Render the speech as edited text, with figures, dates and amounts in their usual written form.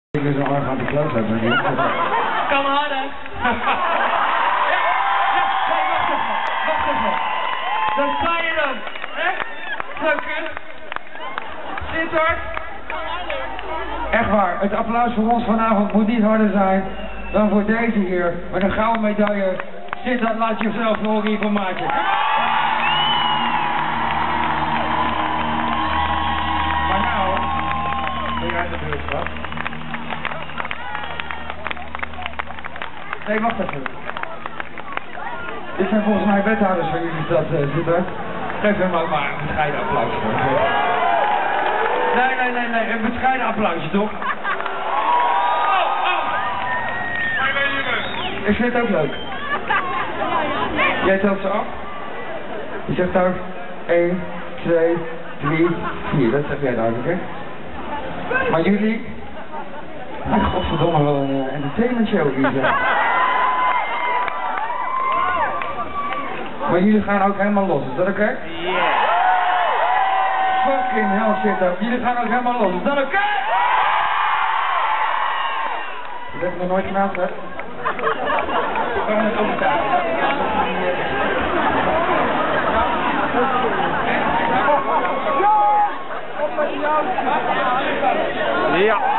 Ik ben zo erg aan de kloot hebben. Kan harder. Ja, nee, wacht even. Dan sta je dan, hè? Drukken. Zit hoor. Echt waar, het applaus voor ons vanavond moet niet harder zijn dan voor deze hier met een gouden medaille. Zit dat, laat jezelf horen hier van maatje. Maar nou, ben jij de beurt, schat? Nee, wacht even. Dit zijn volgens mij wethouders van jullie stad zitten. Geef hem ook maar een bescheiden applaus voor. Nee, een bescheiden applausje toch? Ik vind het ook leuk. Jij telt ze af. Je zegt ook 1, 2, 3, 4. Dat zeg jij duidelijk, hè? Maar jullie... Mijn godverdomme, wel een entertainment show hier, zeg. Maar jullie gaan ook helemaal los, is dat oké? Yeah. Fucking hell shit, up. Jullie gaan ook helemaal los, is dat oké? Dat heb ik nog nooit gedaan, hè? We gaan het overtuigen. Ja.